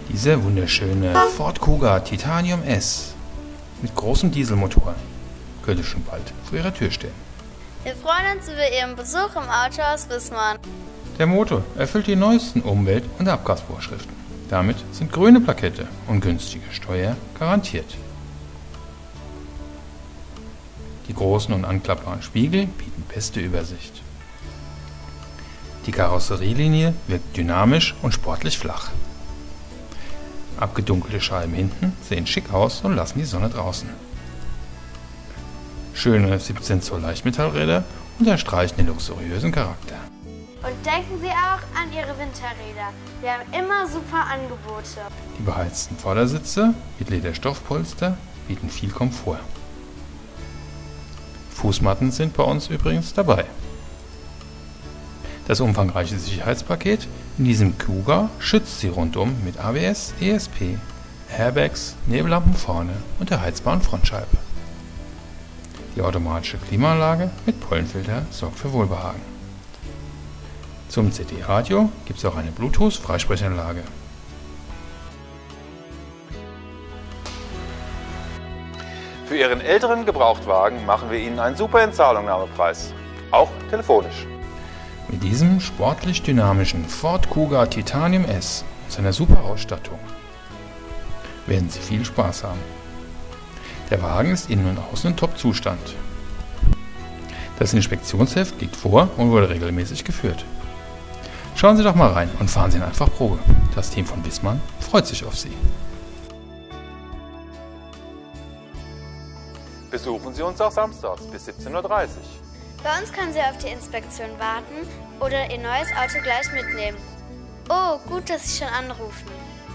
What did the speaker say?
Dieser wunderschöne Ford Kuga Titanium S mit großem Dieselmotor könnte schon bald vor Ihrer Tür stehen. Wir freuen uns über Ihren Besuch im Autohaus Wismar. Der Motor erfüllt die neuesten Umwelt- und Abgasvorschriften. Damit sind grüne Plakette und günstige Steuer garantiert. Die großen und anklappbaren Spiegel bieten beste Übersicht. Die Karosserielinie wirkt dynamisch und sportlich flach. Abgedunkelte Scheiben hinten sehen schick aus und lassen die Sonne draußen. Schöne 17 Zoll Leichtmetallräder unterstreichen den luxuriösen Charakter. Und denken Sie auch an Ihre Winterräder. Wir haben immer super Angebote. Die beheizten Vordersitze mit Lederstoffpolster bieten viel Komfort. Fußmatten sind bei uns übrigens dabei. Das umfangreiche Sicherheitspaket in diesem Kuga schützt Sie rundum mit ABS, ESP, Airbags, Nebellampen vorne und der heizbaren Frontscheibe. Die automatische Klimaanlage mit Pollenfilter sorgt für Wohlbehagen. Zum CD-Radio gibt es auch eine Bluetooth-Freisprechanlage. Für Ihren älteren Gebrauchtwagen machen wir Ihnen einen super Entzahlungnahmepreis. Auch telefonisch. Mit diesem sportlich dynamischen Ford Kuga Titanium S und seiner super Ausstattung werden Sie viel Spaß haben. Der Wagen ist innen und außen in Top-Zustand. Das Inspektionsheft liegt vor und wurde regelmäßig geführt. Schauen Sie doch mal rein und fahren Sie ihn einfach Probe. Das Team von Wismar freut sich auf Sie. Besuchen Sie uns auch samstags bis 17:30 Uhr. Bei uns können Sie auf die Inspektion warten oder Ihr neues Auto gleich mitnehmen. Oh, gut, dass Sie schon anrufen.